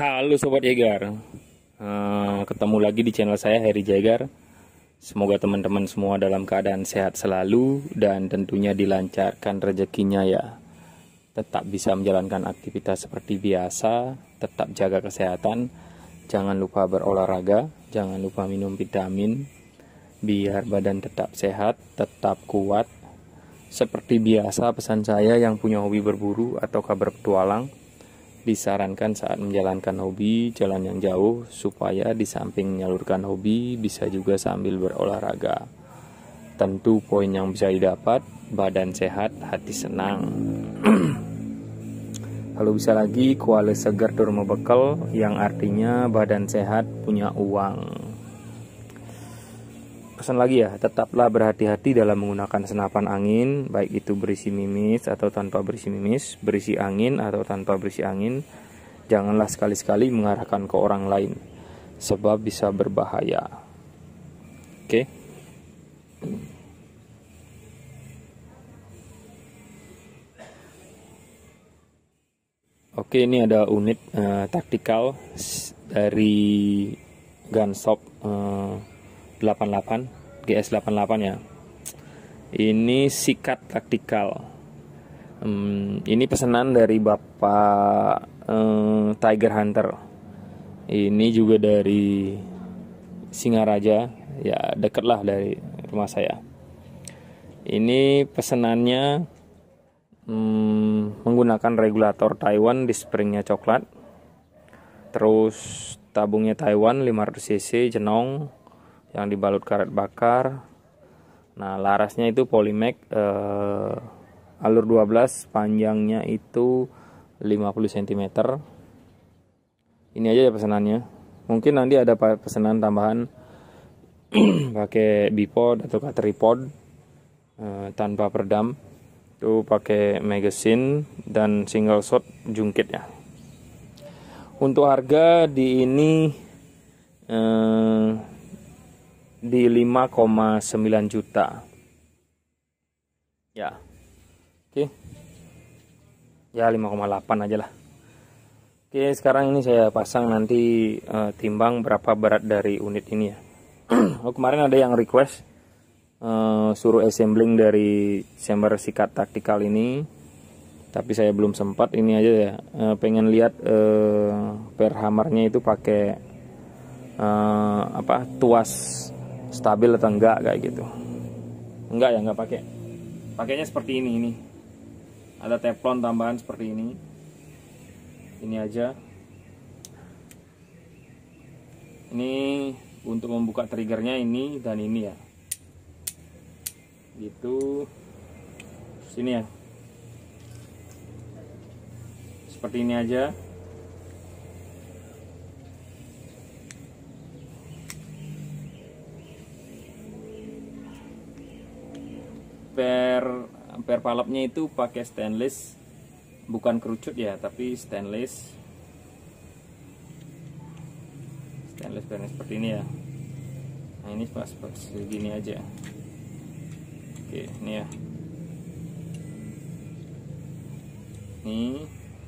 Halo Sobat Jagar, ketemu lagi di channel saya Heri Jagar. Semoga teman-teman semua dalam keadaan sehat selalu dan tentunya dilancarkan rezekinya ya. Tetap bisa menjalankan aktivitas seperti biasa, tetap jaga kesehatan, jangan lupa berolahraga, jangan lupa minum vitamin, biar badan tetap sehat, tetap kuat. Seperti biasa pesan saya yang punya hobi berburu atau berpetualang, disarankan saat menjalankan hobi jalan yang jauh supaya di samping menyalurkan hobi bisa juga sambil berolahraga. Tentu poin yang bisa didapat, badan sehat, hati senang. Kalau bisa lagi kuale segar durma bekal, yang artinya badan sehat punya uang. Pesan lagi ya, tetaplah berhati-hati dalam menggunakan senapan angin, baik itu berisi mimis atau tanpa berisi mimis, berisi angin atau tanpa berisi angin. Janganlah sekali-sekali mengarahkan ke orang lain, sebab bisa berbahaya. Oke. Oke, ini ada unit taktikal dari Gunshop 88 GS88 ya. Ini sikat taktikal. Ini pesanan dari Bapak Tiger Hunter. Ini juga dari Singaraja, ya deket lah dari rumah saya. Ini pesanannya menggunakan regulator Taiwan di springnya coklat. Terus tabungnya Taiwan 500 cc jenong yang dibalut karet bakar. Nah, larasnya itu Polymac alur 12, panjangnya itu 50 cm. Ini aja ya pesanannya. Mungkin nanti ada pesanan tambahan pakai bipod atau tripod tanpa peredam. Itu pakai magazine dan single shot jungkit ya. Untuk harga di ini di 5,9 juta ya. Oke. Ya 5,8 aja lah. Oke, sekarang ini saya pasang nanti timbang berapa berat dari unit ini ya. Oh, kemarin ada yang request suruh assembling dari chamber sikat taktikal ini, tapi saya belum sempat. Ini aja ya, pengen lihat per hammernya itu pakai tuas stabil atau enggak, kayak gitu. Enggak ya, enggak pakai. Pakainya seperti ini. Ada teflon tambahan seperti ini. Ini aja. Ini untuk membuka triggernya ini dan ini ya. Gitu. Sini ya. Seperti ini aja. Per palapnya itu pakai stainless, bukan kerucut ya, tapi stainless seperti ini ya. Nah, ini pas segini aja. Oke, ini ya. Ini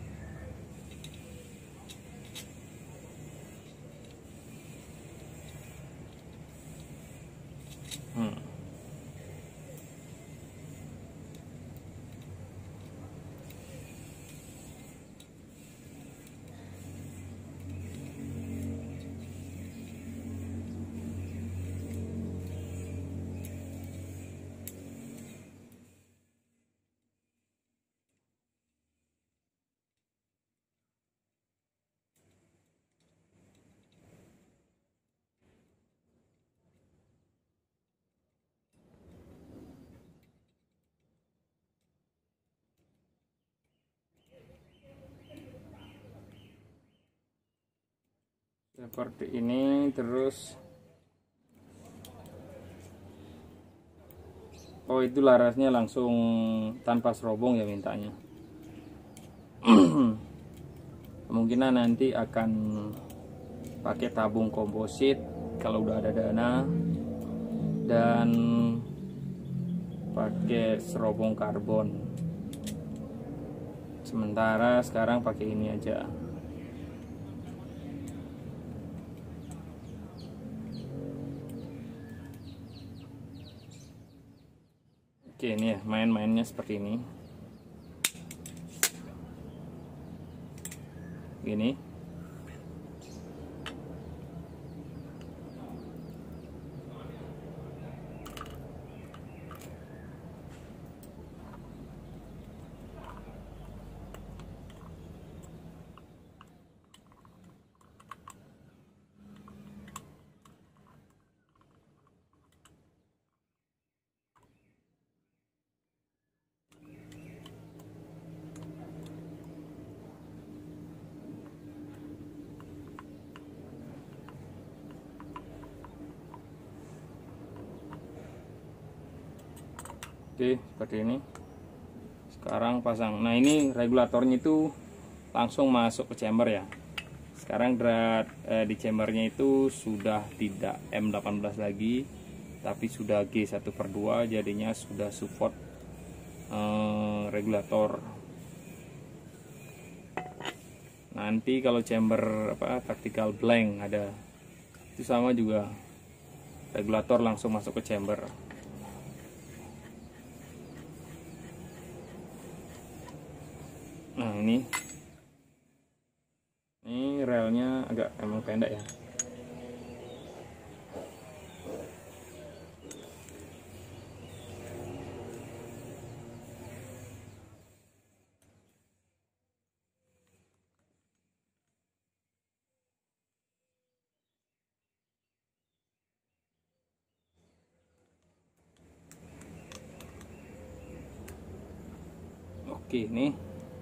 seperti ini. Terus itu larasnya langsung tanpa serobong ya mintanya. Kemungkinan nanti akan pakai tabung komposit kalau udah ada dana, dan pakai serobong karbon. Sementara sekarang pakai ini aja. Oke, ini ya main-mainnya seperti ini. Gini. Oke, seperti ini. Sekarang pasang. Nah, ini regulatornya itu langsung masuk ke chamber ya. Sekarang di chambernya itu sudah tidak M18 lagi, tapi sudah G1/2, jadinya sudah support regulator. Nanti kalau chamber tactical blank ada, itu sama juga, regulator langsung masuk ke chamber. Nah, ini relnya agak emang pendek ya. Oke, nih.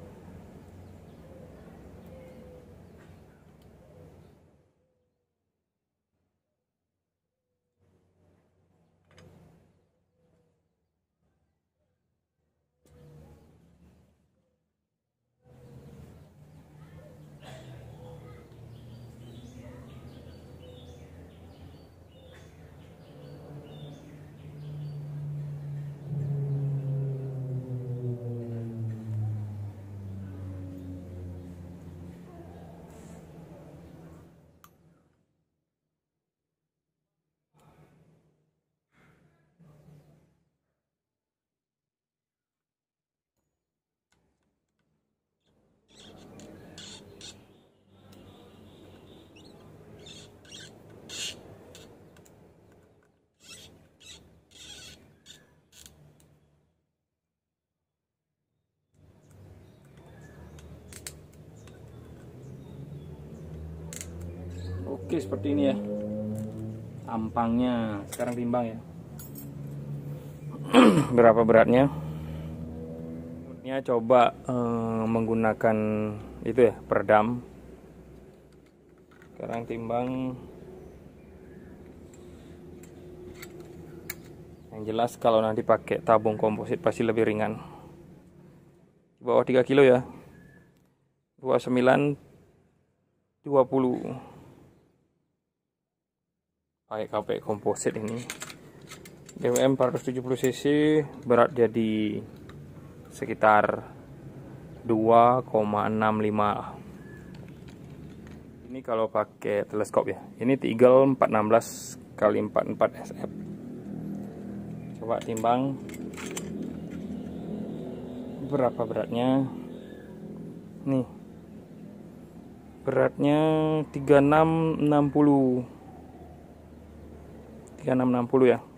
Oke, seperti ini ya tampangnya. Sekarang timbang ya. Berapa beratnya? Ini coba menggunakan itu ya, peredam. Sekarang timbang. Yang jelas kalau nanti pakai tabung komposit pasti lebih ringan. Di bawah 3 kilo ya. 29 20. Pakai KP komposit ini. BWM 470 cc, berat jadi sekitar 2,65. Ini kalau pakai teleskop ya. Ini Eagle 416 x 44 SF. Coba timbang berapa beratnya. Nih, beratnya 3660 ya.